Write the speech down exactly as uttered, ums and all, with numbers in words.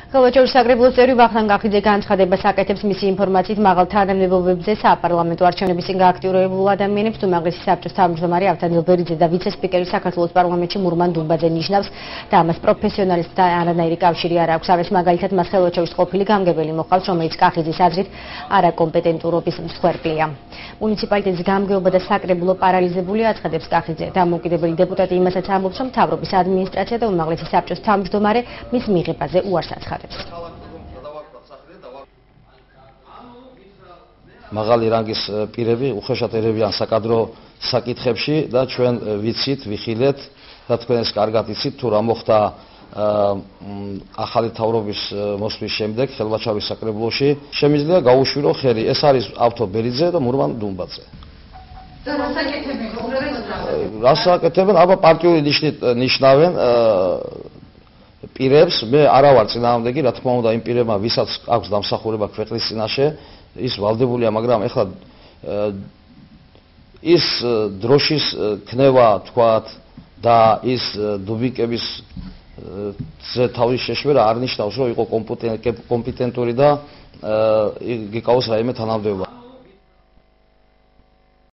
ხელვაჩაურის საკრებულოს წევრი ვახტანგ გახიძე განცხადებას აკეთებს მისი ინფორმაციით მაღალ თანამდებობებზე საპარლამენტო არჩევნების წინ გააქტიურებულ ადამიანებს უმაღლესი საბჭოს თავმჯდომარე ავთანდილ ბერიძე და ვიცე-სპიკერი საქართველოს პარლამენტში მურმან დუმბაძე ნიშნავს და ამას პროფესიონალისტთა არანაირი კავშირი არ აქვს. ამას მაგალითად მას ხელვაჩაურის ყოფილი გამგებელი მოყავს, რომელიც კახიძის აზრით არაკომპეტენტურობის მსხვერპლია. მუნიციპალიტეტის გამგეობა და საკრებულო პარალიზებულია, აცხადებს კახიძე. დამოუკიდებელი დეპუტატი იმასაც ამბობს, რომ მთავრობის ადმინისტრაცია და უმაღლესი საბჭოს თავმჯდომარე მის მიღებაზე უარს აცხადებს. მაღალი რანგის პირები უხეშად ერევიან საკადრო საკითხებში და ჩვენ ვიცით, ვიხილეთ და თქვენ ეს კარგად იცით თუ რა მოხდა ახალი თავრობის მოსვლის შემდეგ ხელვაჩაურის საკრებულოში. შემიძლია გაუშვირო ხელი. ეს არის ავთო ბერიძე და მურმან დუმბაძე. და რა საკეთებენ კონკრეტულად? რა საკეთებენ? აბა პარტიული ნიშნით ნიშნავენ პირებს. მე არა ვარ წინააღმდეგი, რა თქმა უნდა, იმ პირებმა, ვისაც აქვს დამსახურება ქვეყნის წინაშე, ის ვალდებულია, მაგრამ ეხლა ის დროშის ქნება, თქვათ, და ის დუბიკების ზე თავის შეშვერა არ ნიშნავს, რომ იყო კომპეტენტური და გიკავოს რაიმე თანამდებობა.